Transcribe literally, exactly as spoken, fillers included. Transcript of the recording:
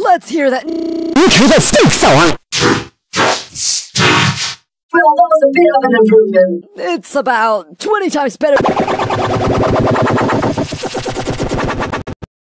Let's hear that. 你觉得 steak 小啊 Well, that was a bit of an improvement. It's about twenty times better.